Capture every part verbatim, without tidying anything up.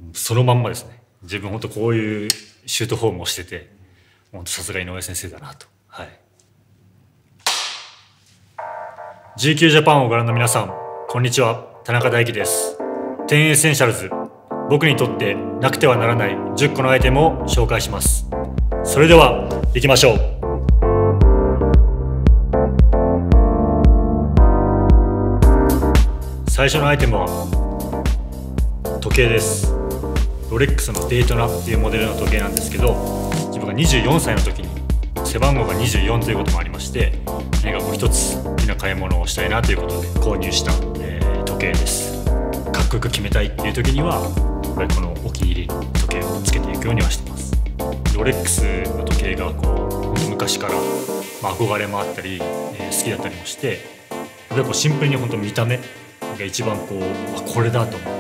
そのまんまですね。自分本当こういうシュートフォームをしてて、本当さすが井上先生だなと。はい。ジーキュー ジャパンをご覧の皆さん、こんにちは。田中大輝です。テンエッセンシャルズ、僕にとってなくてはならないじゅっこのアイテムを紹介します。それでは行きましょう。最初のアイテムは時計です。ロレックスのデイトナっていうモデルの時計なんですけど、自分がにじゅうよんさいの時に背番号がにじゅうよんということもありまして、何かこう一つ大きな買い物をしたいなということで購入した、えー、時計です。かっこよく決めたいっていう時にはやっぱりこのお気に入りの時計をつけていくようにはしています。ロレックスの時計がこう昔から、まあ、憧れもあったり、えー、好きだったりもして、やっぱりこうシンプルに本当見た目が一番こう、まあ、これだと思って、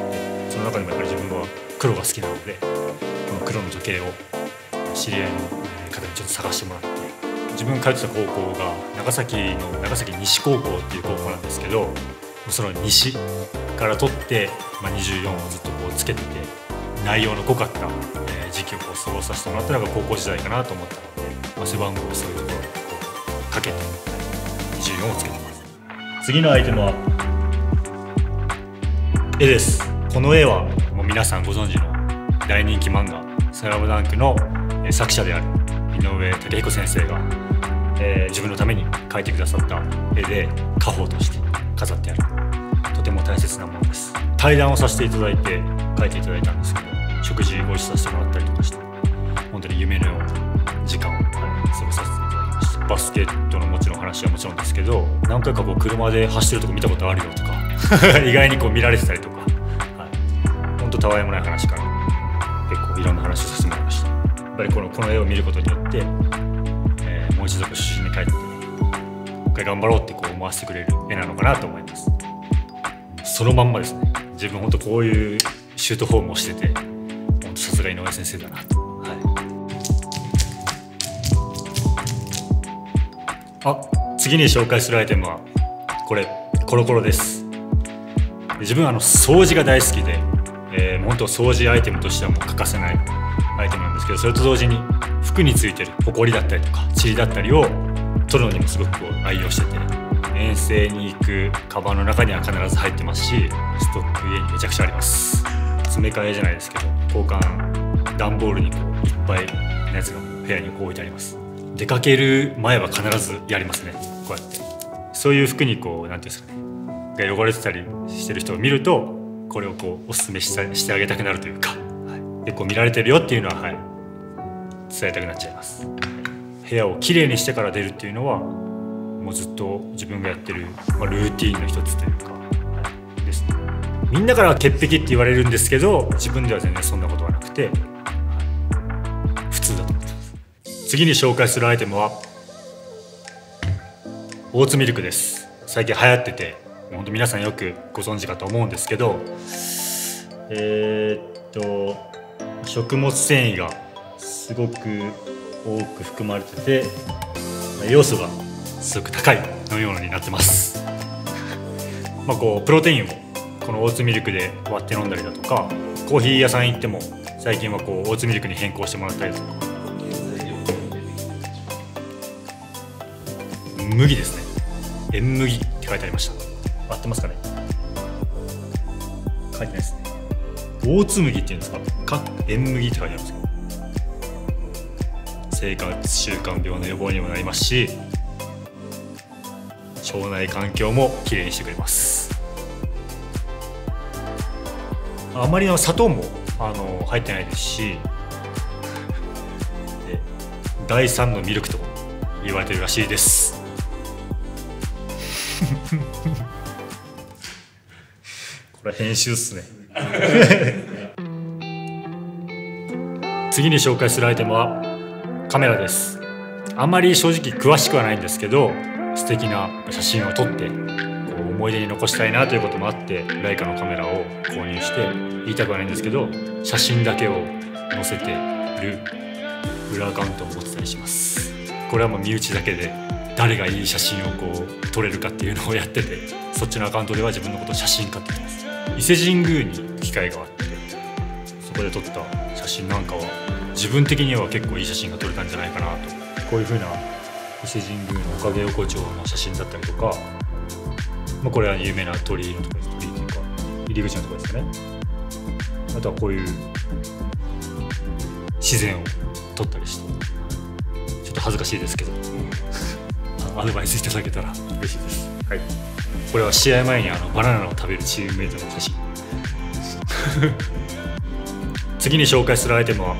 その中でもやっぱり自分は黒が好きなので、この黒の時計を知り合いの方にちょっと探してもらって、自分が通ってた高校が長崎の長崎西高校っていう高校なんですけど、その西から取って、まあ、にじゅうよんをずっとこうつけてて、内容の濃かった、えー、時期をこう過ごさせてもらったのが高校時代かなと思ったので、まあ、背番号をそういうところにこうかけてにじゅうよんをつけてます。次のアイテムは絵です。この絵はもう皆さんご存知の大人気漫画「スラムダンクの作者である井上武彦先生が、えー、自分のために描いてくださった絵で家宝として飾ってある、とても大切なものです。対談をさせていただいて描いていただいたんですけど、食事ご一緒させてもらったりとかして、本当に夢のような時間を過ごさせていただきました。バスケットのもちろん話はもちろんですけど、何回かこう車で走ってるとこ見たことあるよとか意外にこう見られてたりとか、はい、本当たわいもない話から結構いろんな話をさせてもらいました。やっぱりこのこの絵を見ることによって、えー、もう一度初心に帰ってもう一回頑張ろうってこう思わせてくれる絵なのかなと思います。そのまんまですね。自分本当こういうシュートフォームをしてて、本当さすが井上先生だなと。はい、あ、次に紹介するアイテムはこれコロコロです。自分はあの掃除が大好きで、えー、本当掃除アイテムとしてはもう欠かせないアイテムなんですけど、それと同時に服についてるホコリだったりとか塵だったりを取るのにもすごくこう愛用してて、遠征に行くカバンの中には必ず入ってますし、ストック家にめちゃくちゃあります。詰め替えじゃないですけど、交換段ボールにこういっぱいのやつが部屋にこう置いてあります。出かける前は必ずやりますね。こうやってそういう服にこうなんていうんですかね、が汚れてたりしてる人を見ると、これをこうおすすめしたしてあげたくなるというか、はい、結構見られてるよっていうのは、はい、伝えたくなっちゃいます。部屋をきれいにしてから出るっていうのはもうずっと自分がやってる、まあ、ルーティーンの一つというか、はい、ですね。みんなからは潔癖って言われるんですけど、自分では全然そんなことはなくて、はい、普通だと思ってます。次に紹介するアイテムはオーツミルクです。最近流行ってて、本当皆さんよくご存知かと思うんですけど、えー、っと食物繊維がすごく多く含まれてて、要素がすごく高い飲み物になってますまあこうプロテインをこのオーツミルクで割って飲んだりだとか、コーヒー屋さん行っても最近はこうオーツミルクに変更してもらったりだとか、麦ですね、塩麦って書いてありました。合ってますかね。書いてないですね。オーツ麦っていうんですか、か塩麦って書いてあるんですけど、生活習慣病の予防にもなりますし、腸内環境もきれいにしてくれます。あまりの砂糖もあの入ってないですし、でだいさんのミルクと言われてるらしいですこれ編集っすね次に紹介するアイテムはカメラです。あんまり正直詳しくはないんですけど、素敵な写真を撮ってこう思い出に残したいなということもあって、ライカのカメラを購入して、言いたくはないんですけど写真だけを載せてる裏アカウントを持ってたりします。これはもう身内だけで誰がいい写真をこう撮れるかっていうのをやってて、そっちのアカウントでは自分のことを写真家って言ってます。伊勢神宮に機会があって、 そこで撮った写真なんかは自分的には結構いい写真が撮れたんじゃないかなと。こういう風な伊勢神宮のおかげ横丁の写真だったりとか、まあ、これは有名な鳥居のところです。鳥居というか入り口のところですね。あとはこういう自然を撮ったりして、ちょっと恥ずかしいですけどアドバイスいただけたら嬉しいです。はい、これは試合前にあのバナナを食べるチームメイトの写真次に紹介するアイテムは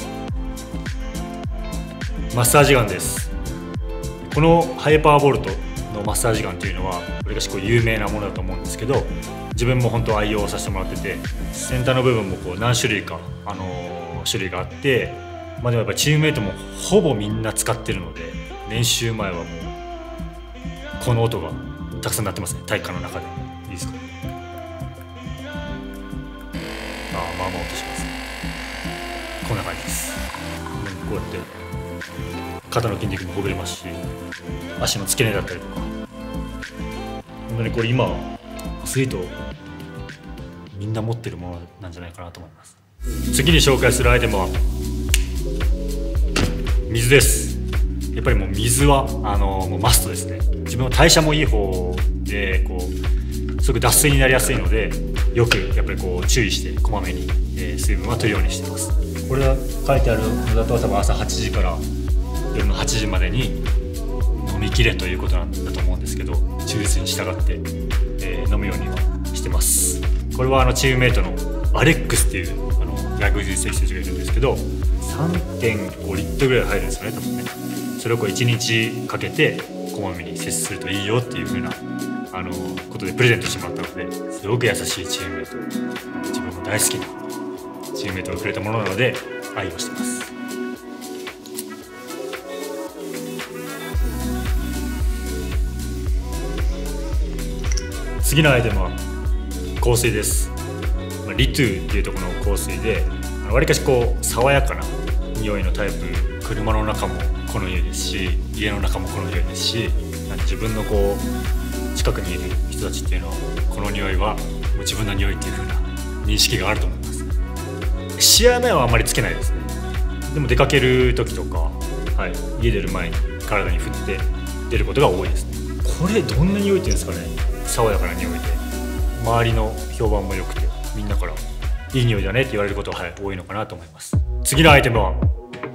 マッサージガンです。このハイパーボルトのマッサージガンというのはわりかしこう有名なものだと思うんですけど、自分も本当愛用させてもらってて、先端の部分もこう何種類か、あのー、種類があって、まあ、でもやっぱりチームメイトもほぼみんな使ってるので、練習前はもうこの音がたくさん鳴ってますね、体育館の中で。いいですか？ああ、まあまあ音しますね。こんな感じです。こうやって肩の筋肉もほぐれますし、足の付け根だったりとか、本当にこれ今アスリートみんな持ってるものなんじゃないかなと思います。次に紹介するアイテムは水です。やっぱりもう水はあのもうマストですね。自分は代謝もいい方でこうすぐ脱水になりやすいので、よくやっぱりこう注意してこまめに、えー、水分は取るようにしています。これは書いてあるのだと多分朝はちじから夜のはちじまでに飲みきれということなんだと思うんですけど、忠実に従って、えー、飲むようにはしてます。これはあのチームメイトのアレックスっていうあの外国人選手がいるんですけど、さんてんごリットルぐらい入るんですよね、多分ね。それをこういちにちかけてこまめに摂取するといいよっていう風なあのことでプレゼントしてもらったので、すごく優しいチームメイト、自分も大好きなチームメイトがくれたものなので愛用してます。次のアイテムは香水です。リトゥっていうところの香水で、わりかしこう爽やかな匂いのタイプ、車の中もこの匂いですし、家の中もこの匂いですし、自分のこう近くにいる人たちっていうのはこの匂いはもう自分の匂いっていう風な認識があると思います。試合前はあまりつけないですね。でも出かける時とか、はい、家出る前に体に振って出ることが多いですね。これどんな匂いっていうんですかね。爽やかな匂いで周りの評判も良くて、みんなからいい匂いだねって言われることは、はい、多いのかなと思います。次のアイテムは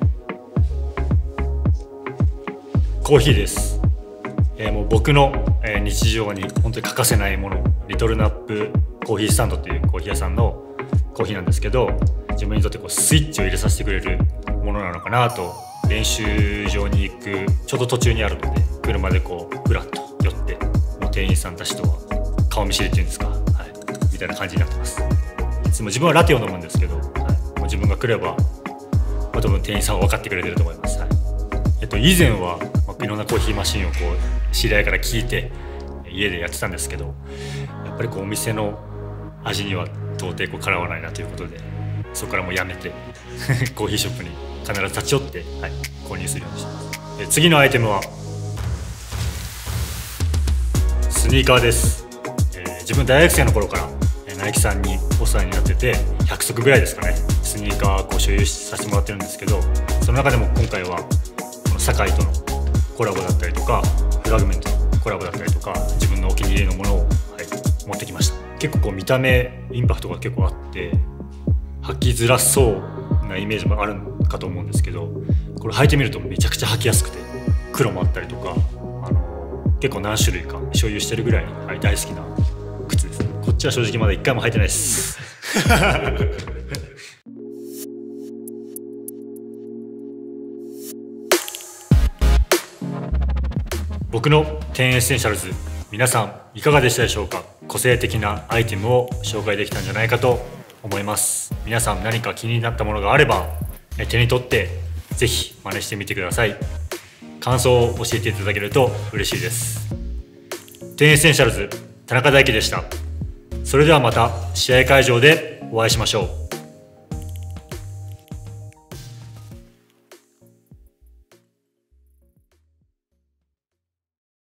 コーヒーです。えー、もう僕の、えー、日常に本当に欠かせないもの、リトルナップコーヒースタンドっていうコーヒー屋さんのコーヒーなんですけど、自分にとってこうスイッチを入れさせてくれるものなのかなと。練習場に行くちょっと途中にあるので、車でこうふらっと寄って、もう店員さんたちとは顔見知りっていうんですか、はい、みたいな感じになってます。いつも自分はラテを飲むんですけど、はい、もう自分が来れば、まあ、多分店員さんは分かってくれてると思います。はい、えっと、以前は、まあ、いろんなコーヒーマシンをこう知り合いから聞いて家でやってたんですけど、やっぱりこうお店の味には到底こうかなわないなということで、そこからもうやめてコーヒーショップに必ず立ち寄って、はい、購入するようにしてます。え次のアイテムはスニーカーです。えー、自分大学生の頃からナイキさんにお世話になってて、ひゃく足ぐらいですかね、スニーカーを所有させてもらってるんですけど、その中でも今回はこの堺とのコラボだったりとか、フラグメントのコラボだったりとか、自分のお気に入りのものを、はい、持ってきました。結構こう見た目インパクトが結構あって履きづらそうなイメージもあるかと思うんですけど、これ履いてみるとめちゃくちゃ履きやすくて、黒もあったりとか、あの結構何種類か所有してるぐらい、はい、大好きな靴ですね。こっちは正直まだ一回も履いてないです僕のテンエッセンシャルズ、皆さんいかがでしたでしょうか。個性的なアイテムを紹介できたんじゃないかと思います。皆さん何か気になったものがあれば手に取ってぜひ真似してみてください。感想を教えていただけると嬉しいです。テンエッセンシャルズ田中大輝でした。それではまた試合会場でお会いしましょう。